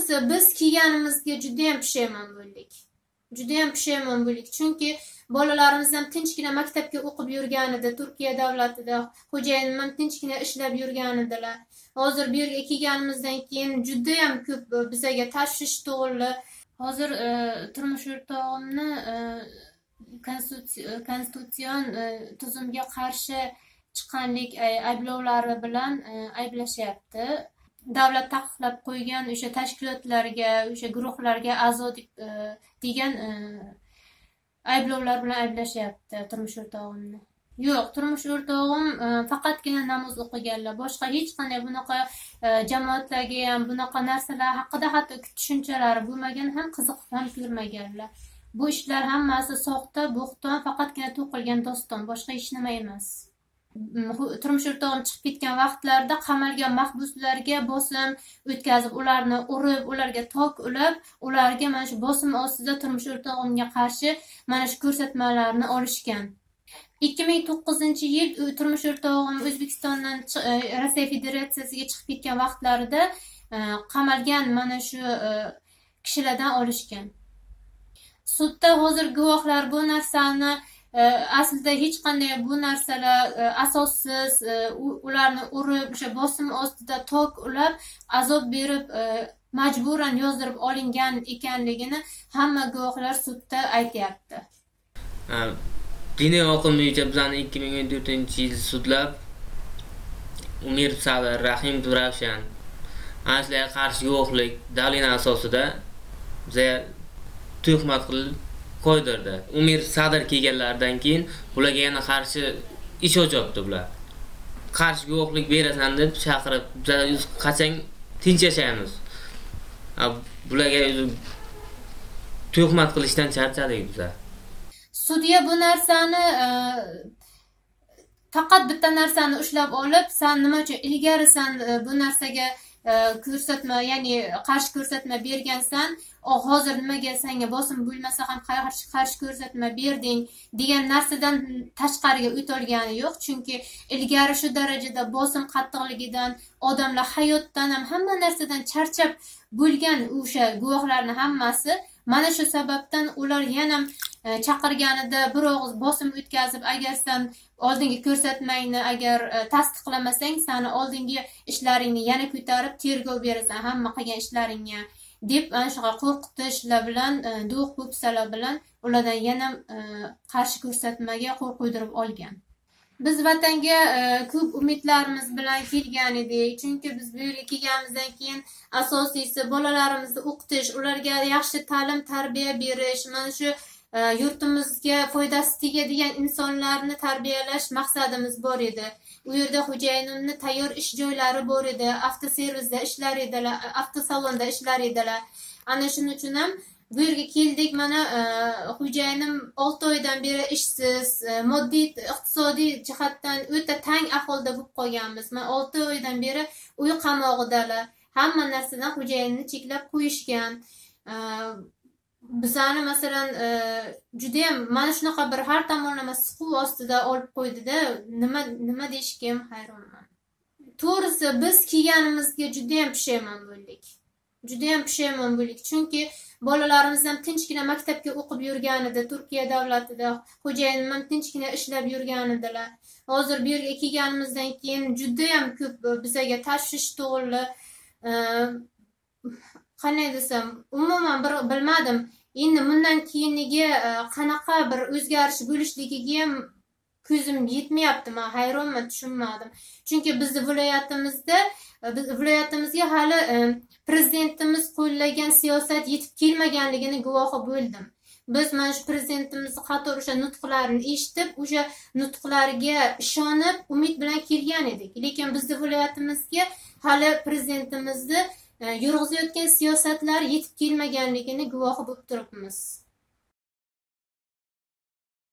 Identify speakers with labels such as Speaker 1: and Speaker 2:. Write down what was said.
Speaker 1: To'g'risi biz kiyganimizga juda ham pushaymon bo'ldik. Chunki bolalarimiz ham tinchgina maktabga o'qib yurganida, Turkiya davlatida, xo'jayinim ham tinchgina ishlab yurganidilar. Hozir bu yerga kelganimizdan keyin juda ham ko'p bizga tashvish tug'ildi. Hozir turmush o'rtog'imni konstitutsion tuzumga qarshi chiqqanlik ayblovlari bilan ayblashyapti. Davlat taqiqlab qo'ygan o'sha tashkilotlarga, o'sha guruhlarga a'zo degan ayblovlar bilan ayblashyapti turmush o'rtog'imni. Yo'q, turmush o'rtog'im faqatgina namoz o'qiganlar. Boshqa hech qanday bunaqa jamoatlarga ham bunaqa narsalar haqida hatto tushunchalari bo'lmagan, ham qiziqib ham ko'rmaganlar. Bu ishlar hammasi soxta, bo'xton, faqatgina to'qilgan doston, boshqa hech nima emas. Turmush o'rtog'im chiqib ketgan vaqtlarda qamalgan mahbuslarga bosim o'tkazib, ularni urib, ularga tok ulab, ularga mana shu bosim ostida turmush o'rtog'imga qarshi mana shu ko'rsatmalarni olishgan. 2009-yil turmush o'rtog'im O'zbekistondan Rossiya Federatsiyasiga chiqib ketgan vaqtlarida qamalgan mana shu kishilardan olishgan. Sudda hozir guvohlar bu narsani aslida hech qanday bu narsalar asossiz, ularni urib, o'sha bosim ostida tok ulab, azob berib, majburan yozdirib olingan ekanligini hamma guvohlar sudda aytyapti.
Speaker 2: Diniy oqim bo'yicha bizani 2014-yil sudlab Umir Sadar, Rahim Duravshan ana shularga qarshi guvohlik dalil asosida bizga tuhmat qilib qo'ydirdi. Umir Sadar kelganlaridan keyin bularga yana qarshi ish ochibdi bular. Qarshi guvohlik berasan deb chaqirib, biz qachon tinch yashaymiz. Bularga tuhmat qilishdan charchadik bizlar.
Speaker 1: Sudya bu narsani faqat bitta narsani ushlab olib, sen nima uchun ilgari sen bu narsaga ko'rsatma, ya'ni qarshi ko'rsatma bergansan, hozir nimaga senga bosim bo'lmasa ham qarshi ko'rsatma berding degan narsadan tashqariga o'tolgani yo'q. Chunki ilgari shu darajada bosim qattiqligidan, odamlar hayotdan ham hamma narsadan charchab bo'lgan o'sha guvohlarning hammasi mana shu sababdan ular yana chaqirganida bir og'iz bosim o'tkazib, agar sen oldingi ko'rsatmangni agar tasdiqlamasang, seni oldingi ishlaringni yana ko'tarib tergov berasan, hamma qilgan ishlaringga deb ana shu qo'rqitishlar bilan, do'q po'pisalar bilan ulardan yana qarshi ko'rsatmaga qo'l qo'ydirib olgan. Biz vatanga ko'p umidlarimiz bilan kelgan edik. Chunki biz bu yerga kelganimizdan keyin asosiysi bolalarimizni o'qitish, ularga yaxshi ta'lim, tarbiya berish, mana shu yurtimizga foydasi tegadigan insonlarni tarbiyalash maqsadimiz bor edi. U yerda xo'jayinimni tayyor ish joylari bor edi, avtoservisda ishlar edilar, avtosalonda ishlar edilar. Ana shuning uchun ham bu yerga keldik. Mana xo'jayinim 6 oydan beri ishsiz, moddiy, iqtisodiy jihatdan o'ta tang ahvolda bo'lib qolganmiz. Men 6 oydan beri uy qamog'idalar. Hamma narsadan xo'jayinni cheklab qo'yishgan. Bizani masalan juda ham mana shunaqa bir har tomonlama siquv ostida olib qo'ydida, nima deyishga ham hayronman. To'g'risi biz kelganimizga juda ham pushaymon bo'ldik. Chunki bolalarimiz ham tinchgina maktabga o'qib yurganida, Turkiya davlatida, xo'jayinim ham tinchgina ishlab yurganidilar. Hozir bu yerga kelganimizdan keyin juda ham ko'p bizga tashvish tug'ildi. Qanday desam, umuman bilmadim. Endi bundan keyiniga qanaqa bir o'zgarish bo'lishligiga ham ko'zim yetmayapti. Men hayronman, tushunmadim. Chunki bizning viloyatimizga hali prezidentimiz qo'llagan siyosat yetib kelmaganligini guvohi bo'ldim. Biz mana shu prezidentimizni qator o'sha nutqlarini eshitib, o'sha nutqlariga ishonib, umid bilan kelgan edik. Lekin bizning viloyatimizga hali prezidentimizni yurg'izayotgan siyosatlar yetib kelmaganligini guvohi bo'lib turibmiz.